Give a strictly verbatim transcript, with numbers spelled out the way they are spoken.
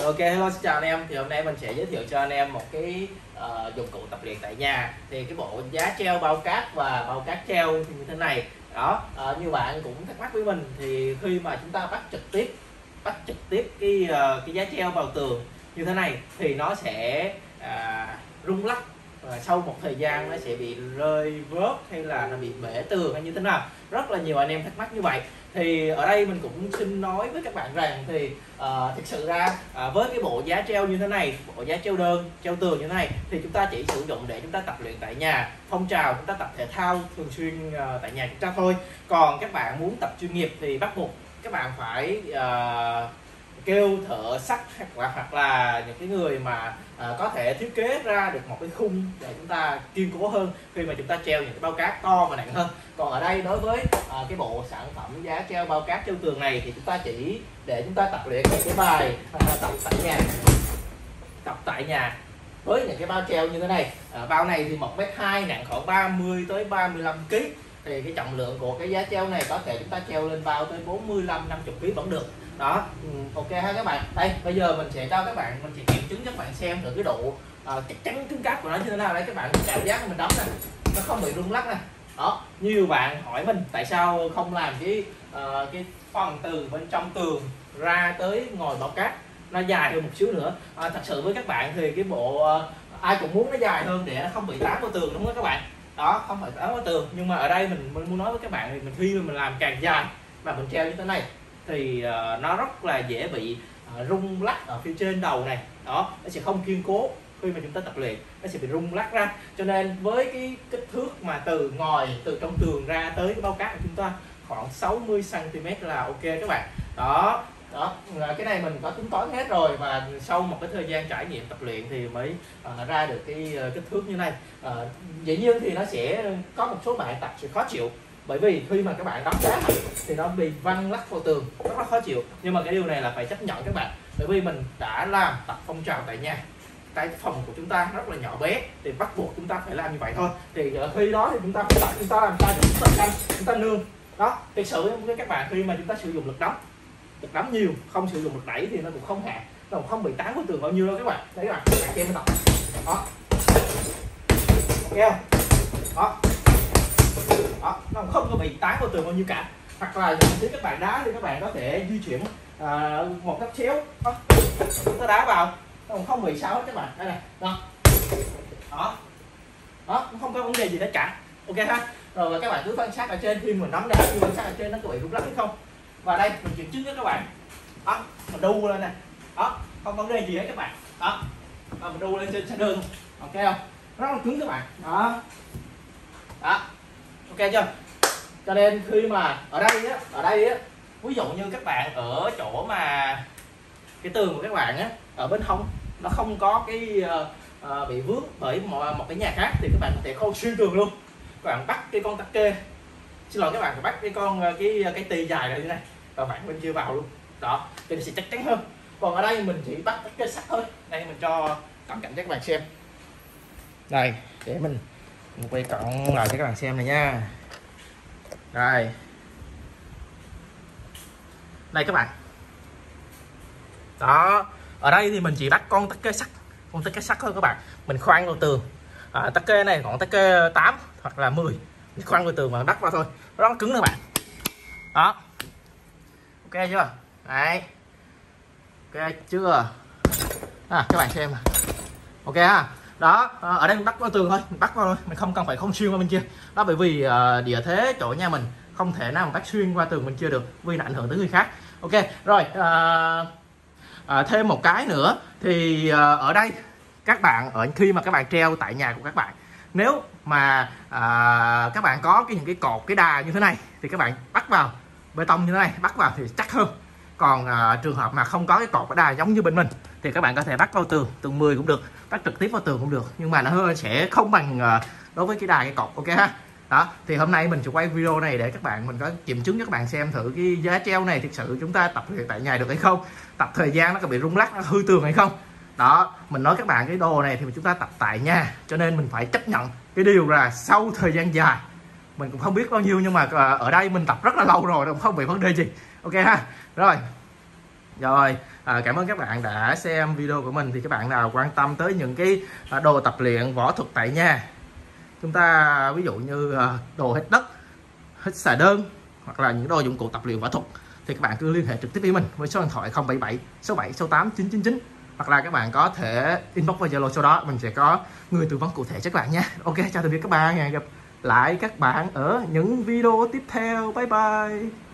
Ok, hello, xin chào anh em. Thì hôm nay mình sẽ giới thiệu cho anh em một cái uh, dụng cụ tập luyện tại nhà. Thì cái bộ giá treo bao cát và bao cát treo như thế này. Đó, uh, như bạn cũng thắc mắc với mình thì khi mà chúng ta bắt trực tiếp bắt trực tiếp cái uh, cái giá treo vào tường như thế này thì nó sẽ uh, rung lắc, và sau một thời gian nó sẽ bị rơi vớt hay là nó bị bể tường hay như thế nào. Rất là nhiều anh em thắc mắc như vậy. Thì ở đây mình cũng xin nói với các bạn rằng thì uh, thực sự ra uh, với cái bộ giá treo như thế này, bộ giá treo đơn, treo tường như thế này thì chúng ta chỉ sử dụng để chúng ta tập luyện tại nhà, phong trào chúng ta tập thể thao thường xuyên uh, tại nhà chúng ta thôi. Còn các bạn muốn tập chuyên nghiệp thì bắt buộc các bạn phải uh, kêu thợ sắt hoặc là hoặc là những cái người mà à, có thể thiết kế ra được một cái khung để chúng ta kiên cố hơn khi mà chúng ta treo những cái bao cát to và nặng hơn. Còn ở đây đối với à, cái bộ sản phẩm giá treo bao cát treo tường này thì chúng ta chỉ để chúng ta tập luyện những cái bài à, tập tại nhà tập tại nhà với những cái bao treo như thế này. À, bao này thì một mét hai, nặng khoảng ba mươi tới ba mươi lăm ki lô gam. Thì cái trọng lượng của cái giá treo này có thể chúng ta treo lên bao tới bốn mươi lăm năm mươi ki lô gam vẫn được. Đó, ok ha các bạn. Đây bây giờ mình sẽ cho các bạn, mình sẽ kiểm chứng cho các bạn xem được cái độ uh, chắc chắn cứng cáp của nó như thế nào. Đấy các bạn, cảm giác mình đóng nè, nó không bị rung lắc nè. Đó, nhiều bạn hỏi mình tại sao không làm cái uh, cái phần từ bên trong tường ra tới ngồi bao cát nó dài hơn một xíu nữa. À, thật sự với các bạn thì cái bộ uh, ai cũng muốn nó dài hơn để nó không bị tán vào tường, đúng không các bạn? Đó, không phải tán vào tường, nhưng mà ở đây mình, mình muốn nói với các bạn thì mình khi mà mình làm càng dài và mình treo như thế này thì uh, nó rất là dễ bị uh, rung lắc ở phía trên đầu này. Đó, nó sẽ không kiên cố khi mà chúng ta tập luyện, nó sẽ bị rung lắc ra. Cho nên với cái kích thước mà từ ngòi, từ trong tường ra tới cái bao cát của chúng ta khoảng sáu mươi xăng ti mét là ok các bạn. Đó, đó, cái này mình có tính toán hết rồi, và sau một cái thời gian trải nghiệm tập luyện thì mới uh, ra được cái uh, kích thước như này. Uh, dĩ nhiên thì nó sẽ có một số bạn tập sẽ khó chịu, bởi vì khi mà các bạn đóng đá thì nó bị văng lắc vào tường, rất là khó chịu. Nhưng mà cái điều này là phải chấp nhận các bạn, bởi vì mình đã làm tập phong trào tại nhà, cái phòng của chúng ta rất là nhỏ bé thì bắt buộc chúng ta phải làm như vậy thôi. Thì khi đó thì chúng ta phải tập, chúng ta làm sao để chúng ta canh, chúng ta nương. Đó, thực sự với các bạn, khi mà chúng ta sử dụng lực đóng lực đóng nhiều, không sử dụng lực đẩy thì nó cũng không hạ, nó cũng không bị tán vào tường bao nhiêu đâu các bạn. Đấy các bạn, các bạn xem mới tập. Đó, ok không? Đó, đó, nó không có bị tán vào tường bao nhiêu cả. Hoặc là nếu các bạn đá thì các bạn có thể di chuyển à, một góc chéo, chúng ta đá vào nó không bị sao hết các bạn. Đây này, đó, đó, đó, cũng không có vấn đề gì hết cả. Ok ha. Rồi các bạn cứ quan sát ở trên, khi mình nắm đá thì quan sát ở trên nó có bị rung lắc hay không. Và đây mình kiểm chứng với các bạn. Đó, mình đu lên này, đó, không vấn đề gì hết các bạn. Đó, đó mình đu lên trên xe đường, ok không? Rất là cứng các bạn. Đó, đó, ok chưa? Cho nên khi mà ở đây á, ở đây á, ví dụ như các bạn ở chỗ mà cái tường của các bạn á, ở bên hông nó không có cái uh, uh, bị vướng bởi một, một cái nhà khác thì các bạn có thể khâu xuyên tường luôn. Các bạn bắt cái con tắc kê, xin lỗi các bạn, phải bắt cái con cái cái tì dài này như này và bạn bên kia vào luôn. Đó, thì nó sẽ chắc chắn hơn. Còn ở đây mình chỉ bắt tắc kê sắt thôi. Đây mình cho cận cảnh cho các bạn xem. Đây, để mình, mình quay cận lại cho các bạn xem này nha. Đây, đây các bạn. Đó, ở đây thì mình chỉ bắt con tắc kê sắt, con tắc kê sắt thôi các bạn. Mình khoan vào tường. À, tắc kê này còn tắc kê tám hoặc là mười, mình khoan vào tường và đắp vào thôi, rất là cứng các bạn. Đó, ok chưa? Đấy, ok chưa? À, các bạn xem, ok ha. Đó, ở đây mình bắt vào tường thôi, mình bắt vào thôi, mình không cần phải không xuyên qua bên kia. Đó, bởi vì uh, địa thế chỗ nhà mình không thể nào mà bắt xuyên qua tường bên kia được, vì nó ảnh hưởng tới người khác. Ok, rồi uh, uh, thêm một cái nữa thì uh, ở đây các bạn, ở khi mà các bạn treo tại nhà của các bạn, nếu mà uh, các bạn có cái những cái cột, cái đà như thế này thì các bạn bắt vào bê tông như thế này, bắt vào thì chắc hơn. Còn uh, trường hợp mà không có cái cột, cái đà giống như bên mình thì các bạn có thể bắt vào tường, tường mười cũng được, bắt trực tiếp vào tường cũng được, nhưng mà nó sẽ không bằng uh, đối với cái đà, cái cột. Ok ha. Đó, thì hôm nay mình sẽ quay video này để các bạn, mình có kiểm chứng cho các bạn xem thử cái giá treo này thực sự chúng ta tập luyện tại nhà được hay không, tập thời gian nó có bị rung lắc, nó hư tường hay không. Đó, mình nói các bạn cái đồ này thì chúng ta tập tại nhà, cho nên mình phải chấp nhận cái điều là sau thời gian dài, mình cũng không biết bao nhiêu nhưng mà ở đây mình tập rất là lâu rồi, không bị vấn đề gì. Ok ha. Rồi, Rồi, à, cảm ơn các bạn đã xem video của mình. Thì các bạn nào quan tâm tới những cái à, đồ tập luyện võ thuật tại nhà, chúng ta ví dụ như à, đồ hít đất, hít xà đơn, hoặc là những đồ dụng cụ tập luyện võ thuật, thì các bạn cứ liên hệ trực tiếp với mình với số điện thoại không bảy bảy sáu bảy sáu tám chín chín chín, hoặc là các bạn có thể inbox vào Zalo, sau đó mình sẽ có người tư vấn cụ thể cho các bạn nha. Ok, chào tạm biệt các bạn, hẹn gặp lại các bạn ở những video tiếp theo. Bye bye.